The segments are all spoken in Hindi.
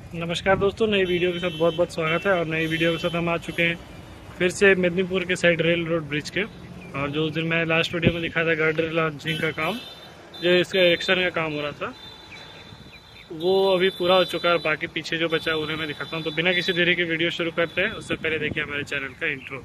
नमस्कार दोस्तों, नई वीडियो के साथ बहुत बहुत स्वागत है। और नई वीडियो के साथ हम आ चुके हैं फिर से मेदिनीपुर के साइड रेल रोड ब्रिज के। और जो उस दिन मैं लास्ट वीडियो में दिखाया था गार्डर लॉन्चिंग का काम, जो इसका एक्शन का काम हो रहा था, वो अभी पूरा हो चुका है। बाकी पीछे जो बचा है उन्हें मैं दिखाता हूँ। तो बिना किसी देरी के वीडियो शुरू करते हैं। उससे पहले देखिए हमारे चैनल का इंट्रो।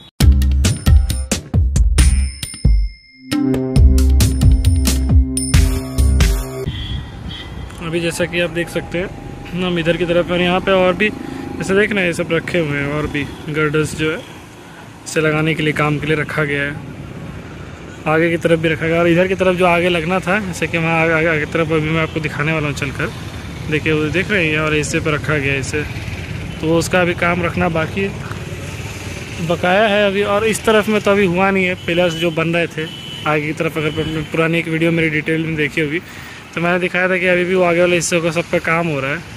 अभी जैसा कि आप देख सकते हैं, हम इधर की तरफ, और यहाँ पे और भी जैसे देख रहे हैं ये सब रखे हुए हैं। और भी गर्डर्स जो है इसे लगाने के लिए, काम के लिए रखा गया है। आगे की तरफ भी रखा गया, और इधर की तरफ जो आगे लगना था, जैसे कि वहाँ आगे की तरफ अभी मैं आपको दिखाने वाला हूँ चलकर। देखिए वो देख रहे हैं, और इसे पर रखा गया है इसे, तो उसका अभी काम रखना बाकी बकाया है अभी। और इस तरफ में तो अभी हुआ नहीं है, पिलर्स जो बन रहे थे आगे की तरफ। अगर पुरानी एक वीडियो मेरी डिटेल में देखी होगी तो मैंने दिखाया था कि अभी भी वो आगे वाले हिस्सों का सब पे काम हो रहा है।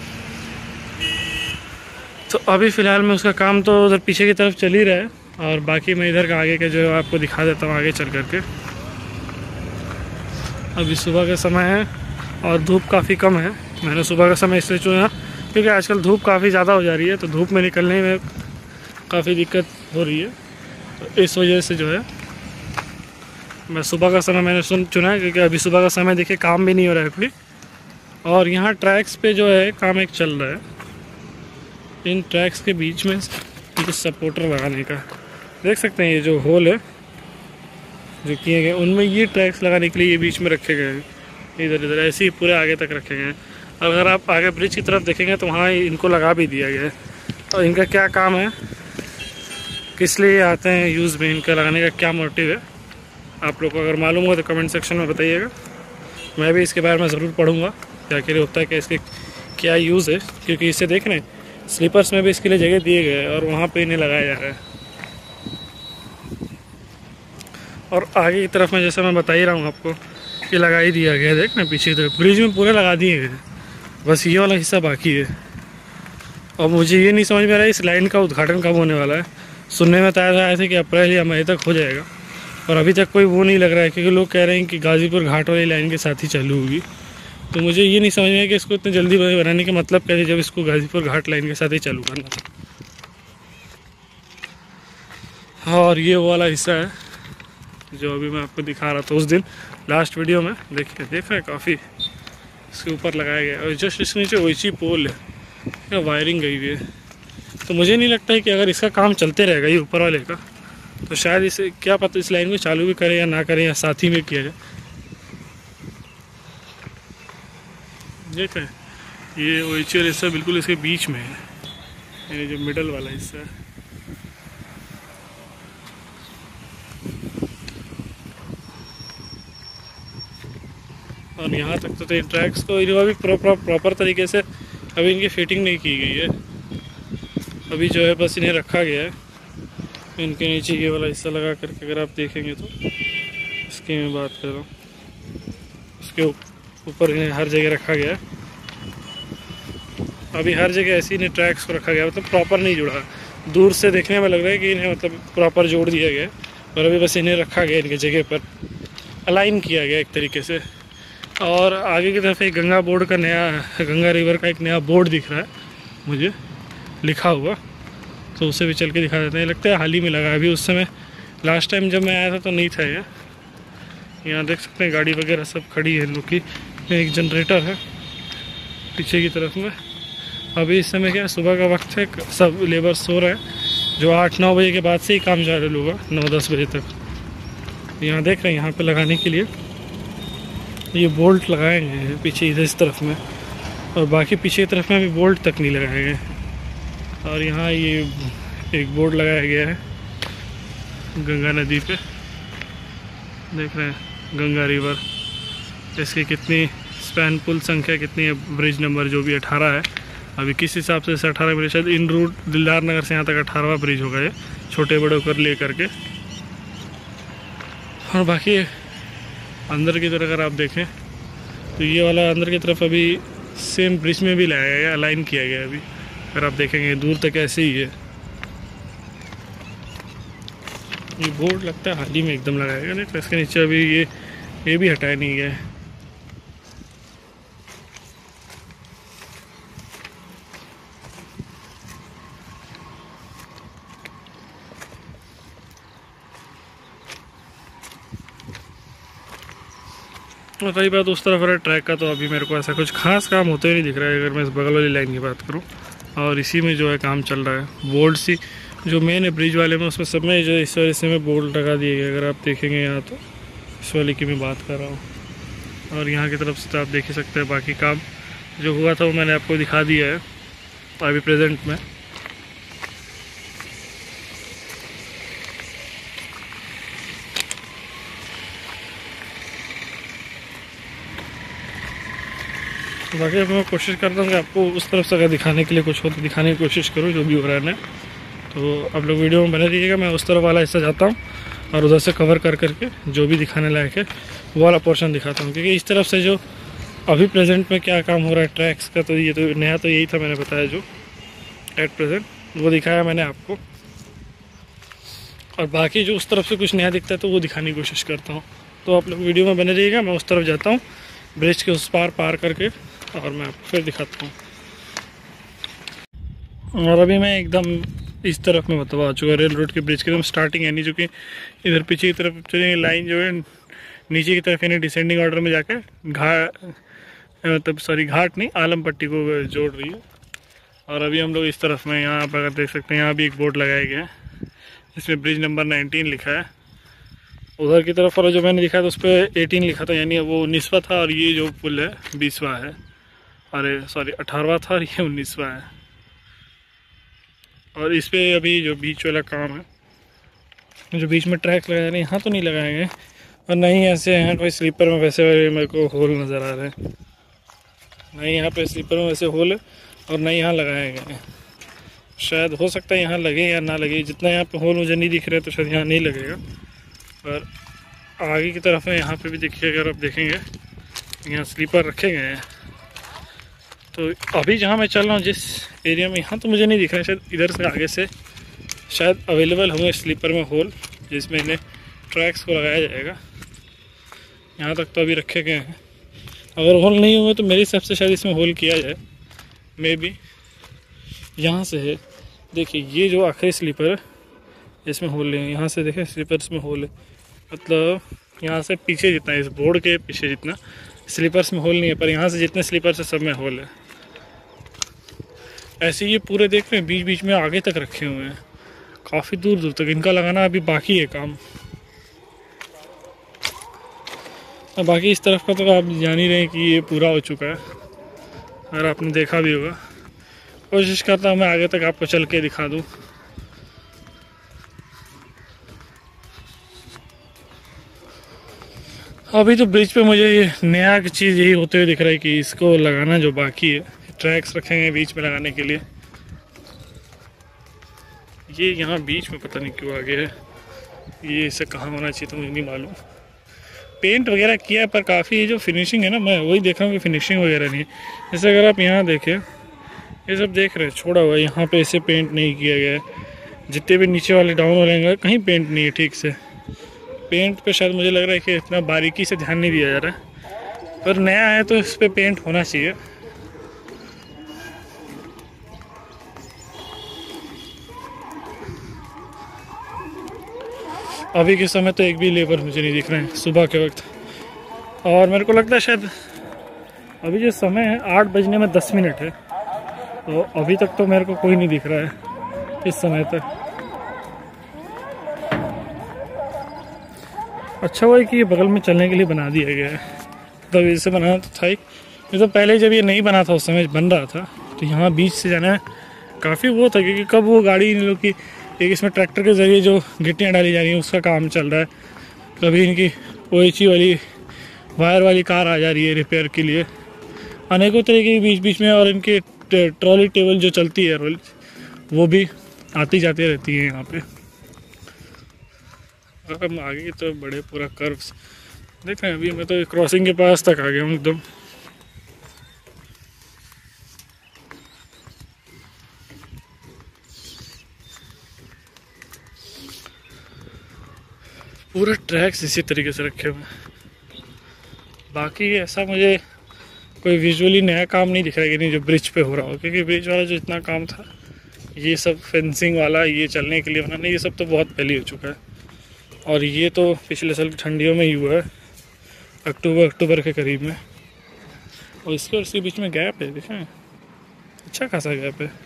तो अभी फ़िलहाल में उसका काम तो उधर पीछे की तरफ चल ही रहा है, और बाकी मैं इधर का आगे के जो है आपको दिखा देता हूँ आगे चल करके। अभी सुबह का समय है और धूप काफ़ी कम है। मैंने सुबह का समय इसलिए चुना क्योंकि आजकल धूप काफ़ी ज़्यादा हो जा रही है, तो धूप में निकलने में काफ़ी दिक्कत हो रही है। तो इस वजह से जो है मैं सुबह का समय मैंने चुना है, क्योंकि अभी सुबह का समय देखिए काम भी नहीं हो रहा है कोई। और यहाँ ट्रैक्स पे जो है काम एक चल रहा है, इन ट्रैक्स के बीच में कुछ सपोर्टर लगाने का। देख सकते हैं ये जो होल है जो किए गए, उनमें ये ट्रैक्स लगाने के लिए ये बीच में रखे गए हैं। इधर इधर ऐसे ही पूरे आगे तक रखे गए हैं। अगर आप आगे ब्रिज की तरफ देखेंगे तो वहाँ इनको लगा भी दिया गया है। और इनका क्या काम है, किस लिए आते हैं यूज़ में, इनका लगाने का क्या मोटिव है, आप लोग को अगर मालूम हो तो कमेंट सेक्शन में बताइएगा। मैं भी इसके बारे में ज़रूर पढ़ूँगा क्या के लिए होता है, कि इसके क्या यूज़ है। क्योंकि इसे देख रहे हैं स्लीपर्स में भी इसके लिए जगह दिए गए हैं, और वहाँ पे इन्हें लगाया जा रहा है। और आगे की तरफ में जैसे मैं बता ही रहा हूँ आपको, ये लगा ही दिया गया है। देख रहे पीछे की तरफ ब्रिज में पूरे लगा दिए गए, बस ये वाला हिस्सा बाकी है। और मुझे ये नहीं समझ में आ रहा है इस लाइन का उद्घाटन कब होने वाला है। सुनने में आया था कि अप्रैल या मई तक हो जाएगा, और अभी तक कोई वो नहीं लग रहा है, क्योंकि लोग कह रहे हैं कि गाजीपुर घाट वाली लाइन के साथ ही चालू होगी। तो मुझे ये नहीं समझ में आया कि इसको इतनी जल्दी बनाने का मतलब क्या है, जब इसको गाजीपुर घाट लाइन के साथ ही चालू करना था। और ये वो वाला हिस्सा है जो अभी मैं आपको दिखा रहा था उस दिन लास्ट वीडियो में। देखिए देख रहे हैं काफ़ी इसके ऊपर लगाया गया है, और जस्ट इसके नीचे ऊंची पोल है, वायरिंग गई हुई है। तो मुझे नहीं लगता है कि अगर इसका काम चलते रहेगा ये ऊपर वाले का, तो शायद इसे क्या पता इस लाइन को चालू भी करें या ना करें, या साथ ही में किया जाए। देख रहे हैं ये ओएचआर हिस्सा बिल्कुल इसके बीच में है, ये जो मिडल वाला हिस्सा है। और यहाँ तक तो इन ट्रैक्स को अभी प्रॉपर तरीके से अभी इनकी फिटिंग नहीं की गई है। अभी जो है बस इन्हें रखा गया है। इनके नीचे ये वाला हिस्सा लगा करके अगर आप देखेंगे तो, इसकी मैं बात कर रहा हूँ, उसके ऊपर इन्हें हर जगह रखा गया है। अभी हर जगह ऐसे इन्हें ट्रैक्स को रखा गया, मतलब प्रॉपर नहीं जुड़ा। दूर से देखने में लग रहा है कि इन्हें मतलब प्रॉपर जोड़ दिया गया, और अभी बस इन्हें रखा गया, इनके जगह पर अलाइन किया गया एक तरीके से। और आगे की तरफ एक गंगा बोर्ड का नया, गंगा रिवर का एक नया बोर्ड दिख रहा है मुझे लिखा हुआ, तो उसे भी चल के दिखा देते हैं। लगता है हाल ही में लगा, अभी उस समय लास्ट टाइम जब मैं आया था तो नहीं था ये। यहाँ देख सकते हैं गाड़ी वगैरह सब खड़ी है इन लोग की। एक जनरेटर है पीछे की तरफ में। अभी इस समय क्या सुबह का वक्त है, सब लेबर सो रहे हैं। जो 8-9 बजे के बाद से ही काम चालू होगा, 9-10 बजे तक। यहाँ देख रहे हैं यहाँ पे लगाने के लिए ये बोल्ट लगाए गए हैं पीछे इधर इस तरफ में, और बाकी पीछे की तरफ में अभी बोल्ट तक नहीं लगाए गए। और यहाँ ये एक बोर्ड लगाया गया है गंगा नदी पे, देख रहे हैं गंगा रिवर। इसकी कितनी स्पैन पुल संख्या कितनी है, ब्रिज नंबर जो भी 18 है। अभी किस हिसाब से 18 ब्रिज, शायद इन रूट दिलदार नगर से यहाँ तक 18वां ब्रिज होगा ये, छोटे बड़े होकर ले करके। और बाकी अंदर की तरफ अगर आप देखें तो ये वाला अंदर की तरफ अभी सेम ब्रिज में भी लाया गया, अलाइन किया गया। अभी अगर आप देखेंगे दूर तक ऐसे ही है। ये बोर्ड लगता है हाल ही में एकदम लगाया गया, नहीं तो इसके नीचे अभी ये भी हटाया नहीं गया है। और रही बात उस तरफ रहा ट्रैक का, तो अभी मेरे को ऐसा कुछ खास काम होते ही नहीं दिख रहा है अगर मैं इस बगल वाली लाइन की बात करूँ। और इसी में जो है काम चल रहा है। बोर्ड सी जो मेन है ब्रिज वाले में, उसमें सब में जो इस वजह से में बोर्ड लगा दिए गए, अगर आप देखेंगे यहाँ तो इस वाले की मैं बात कर रहा हूँ। और यहाँ की तरफ से तो आप देख ही सकते हैं बाकी काम जो हुआ था वो मैंने आपको दिखा दिया है अभी प्रेजेंट में। बाकी मैं कोशिश करता हूँ कि आपको उस तरफ से अगर दिखाने के लिए कुछ हो तो दिखाने की कोशिश करूँ जो भी हो रहा है ना। तो आप लोग वीडियो में बने रहिएगा। मैं उस तरफ वाला हिस्सा जाता हूँ और उधर से कवर कर करके जो भी दिखाने लायक है वो वाला पोर्शन दिखाता हूँ, क्योंकि इस तरफ से जो अभी प्रेजेंट में क्या काम हो रहा है ट्रैक्स का, तो ये तो नया तो यही था मैंने बताया जो एट प्रेजेंट वो दिखाया मैंने आपको। और बाकी जो उस तरफ से कुछ नया दिखता है तो वो दिखाने की कोशिश करता हूँ। तो आप लोग वीडियो में बने रहिएगा। मैं उस तरफ जाता हूँ ब्रिज के उस पार करके और मैं आपको फिर दिखाता हूँ। और अभी मैं एकदम इस तरफ में बता चुका रेल रोड के ब्रिज की एकदम स्टार्टिंग है, नहीं चूँकि इधर पीछे की तरफ चलेंगे लाइन जो है नीचे की तरफ यानी डिसेंडिंग ऑर्डर में जाकर घाट नहीं आलम पट्टी को जोड़ रही है। और अभी हम लोग इस तरफ में यहाँ पर अगर देख सकते हैं यहाँ भी एक बोर्ड लगाया गया है इसमें ब्रिज नंबर 19 लिखा है। उधर की तरफ वाला जो मैंने लिखा था उस पर 18 लिखा था, यानी वो 19वां था और ये जो पुल है 20वां है। अरे सॉरी 18वां था और ये 19वां है। और इस पर अभी जो बीच वाला काम है जो बीच में ट्रैक लगाए हैं यहाँ तो नहीं लगाए गए और नहीं ऐसे यहाँ कोई स्लीपर में वैसे मेरे को होल नज़र आ रहे हैं। नहीं यहाँ पे स्लीपर में वैसे होल है और नहीं यहाँ लगाए गए हैं। शायद हो सकता है यहाँ लगे या ना लगे, जितना यहाँ पे होल मुझे नहीं दिख रहे तो शायद यहाँ नहीं लगेगा। पर आगे की तरफ में यहाँ पे भी देखिए, अगर आप देखेंगे यहाँ स्लीपर रखे गए हैं। तो अभी जहाँ मैं चल रहा हूँ जिस एरिया में यहाँ तो मुझे नहीं दिख रहा है, शायद इधर से आगे से शायद अवेलेबल होंगे स्लीपर में होल जिसमें इन्हें ट्रैक्स को लगाया जाएगा। यहाँ तक तो अभी रखे गए हैं, अगर होल नहीं हुए तो मेरे हिसाब से शायद इसमें होल किया जाए। मे बी यहाँ से है, देखिए ये जो आखिरी स्लीपर है इसमें होल है, यहाँ से देखें स्लीपर्स में होल है, मतलब यहाँ से पीछे जितना इस बोर्ड के पीछे जितना स्लीपर्स में होल नहीं है, पर यहाँ से जितने स्लीपर्स है सब में होल है। ऐसे ये पूरे देख रहे हैं बीच बीच में आगे तक रखे हुए हैं, काफ़ी दूर दूर तक इनका लगाना अभी बाकी है काम। और बाकी इस तरफ का तो आप जान ही रहे हैं कि ये पूरा हो चुका है, अगर आपने देखा भी होगा। कोशिश करता हूँ मैं आगे तक आपको चल के दिखा दूँ। अभी तो ब्रिज पे मुझे ये नया चीज़ यही होते हुए दिख रहा है कि इसको लगाना जो बाकी है, ट्रैक्स रखेंगे बीच में लगाने के लिए। ये यहाँ बीच में पता नहीं क्यों आ गया है, ये इसे कहाँ होना चाहिए तो मुझे नहीं मालूम। पेंट वगैरह किया है पर काफ़ी जो फिनिशिंग है ना, मैं वही देख रहा हूँ कि फिनिशिंग वगैरह नहीं है। जैसे अगर आप यहाँ देखें, ये सब देख रहे हैं छोड़ा हुआ है, यहाँ पे इसे पेंट नहीं किया गया है। जितने भी नीचे वाले डाउन वाले कहीं पेंट नहीं है ठीक से। पेंट पे शायद मुझे लग रहा है कि इतना बारीकी से ध्यान नहीं दिया जा रहा है, पर नया है तो इस पर पेंट होना चाहिए। अभी के समय तो एक भी लेबर मुझे नहीं दिख रहे हैं सुबह के वक्त, और मेरे को लगता है शायद अभी जो समय है 8 बजने में 10 मिनट है, तो अभी तक तो मेरे को कोई नहीं दिख रहा है इस समय तक। अच्छा हुआ है कि ये बगल में चलने के लिए बना दिया गया है, तब इसे बनाना तो था ही। ये तो पहले जब ये नहीं बना था उस समय बन रहा था तो यहाँ बीच से जाना काफ़ी वो था, क्योंकि कब वो गाड़ी इन लोग की एक इसमें ट्रैक्टर के ज़रिए जो गिट्टियाँ डाली जा रही हैं उसका काम चल रहा है, कभी इनकी ओएचई वाली वायर वाली कार आ जा रही है रिपेयर के लिए, अनेकों तरीके के बीच बीच में। और इनकी ट्रॉली टेबल जो चलती है रोल वो भी आती जाती रहती है यहाँ पे। और हम आगे की तो बड़े पूरा कर्व्स देख रहे हैं। अभी मैं तो क्रॉसिंग के पास तक आ गया हूँ एकदम। पूरे ट्रैक्स इसी तरीके से रखे हुए हैं। बाकी ऐसा मुझे कोई विजुअली नया काम नहीं दिख रहा है कि नहीं जो ब्रिज पे हो रहा हो, क्योंकि ब्रिज वाला जो इतना काम था ये सब फेंसिंग वाला ये चलने के लिए बनाना ये सब तो बहुत पहले हो चुका है। और ये तो पिछले साल ठंडियों में ही हुआ है, अक्टूबर के करीब में। और इसके बीच में गैप है, देखें अच्छा खासा गैप है।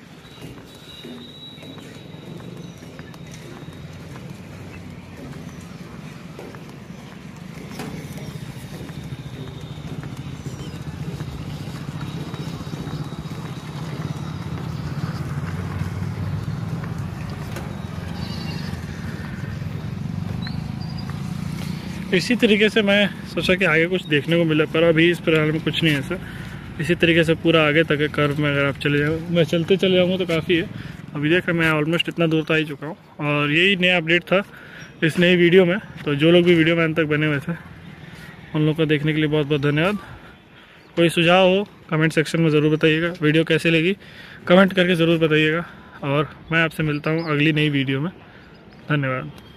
इसी तरीके से मैं सोचा कि आगे कुछ देखने को मिले, पर अभी इस फिलहाल में कुछ नहीं है ऐसा। इसी तरीके से पूरा आगे तक है कर्व में, अगर आप चले जाओ, मैं चलते चले जाऊँगा तो काफ़ी है। अभी देख मैं ऑलमोस्ट इतना दूर तो आ ही चुका हूँ, और यही नया अपडेट था इस नई वीडियो में। तो जो लोग भी वीडियो में अंत तक बने हुए थे उन लोग को देखने के लिए बहुत बहुत धन्यवाद। कोई सुझाव हो कमेंट सेक्शन में ज़रूर बताइएगा, वीडियो कैसे लगी कमेंट करके ज़रूर बताइएगा, और मैं आपसे मिलता हूँ अगली नई वीडियो में। धन्यवाद।